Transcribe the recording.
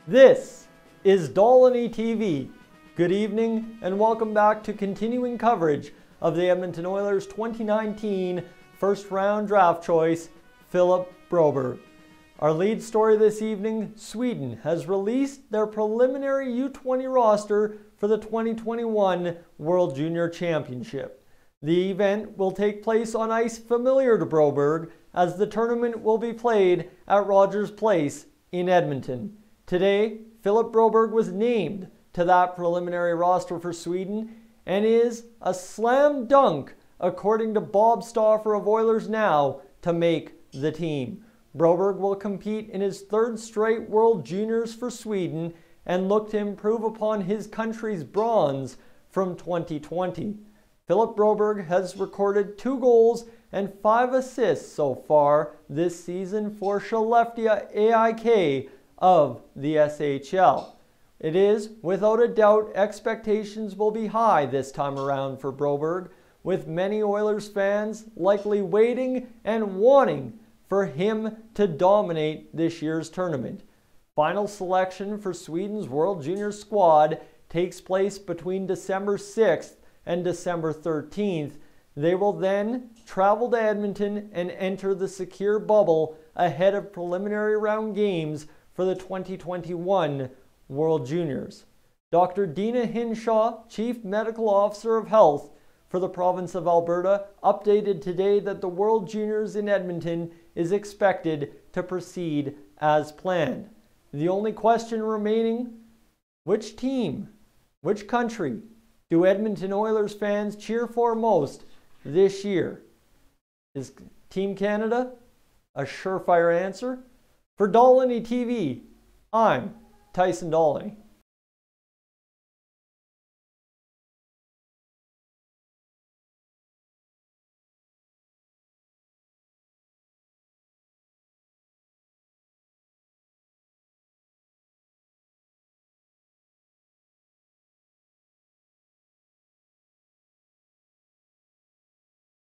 This is Dolynny TV. Good evening and welcome back to continuing coverage of the Edmonton Oilers 2019 first round draft choice, Philip Broberg. Our lead story this evening, Sweden has released their preliminary U20 roster for the 2021 World Junior Championship. The event will take place on ice familiar to Broberg, as the tournament will be played at Rogers Place in Edmonton. Today, Philip Broberg was named to that preliminary roster for Sweden and is a slam dunk, according to Bob Stauffer of Oilers Now, to make the team. Broberg will compete in his third straight World Juniors for Sweden and look to improve upon his country's bronze from 2020. Philip Broberg has recorded 2 goals and 5 assists so far this season for Skellefteå AIK of the SHL. It is, without a doubt, expectations will be high this time around for Broberg, with many Oilers fans likely waiting and wanting for him to dominate this year's tournament. Final selection for Sweden's World Junior squad takes place between December 6th and December 13th. They will then travel to Edmonton and enter the secure bubble ahead of preliminary round games for the 2021 World Juniors. Dr. Dina Hinshaw, Chief Medical Officer of Health for the province of Alberta, updated today that the World Juniors in Edmonton is expected to proceed as planned. The only question remaining, which team, which country do Edmonton Oilers fans cheer for most this year? Is Team Canada a surefire answer? For Dolynny TV, I'm Tyson Dolynny.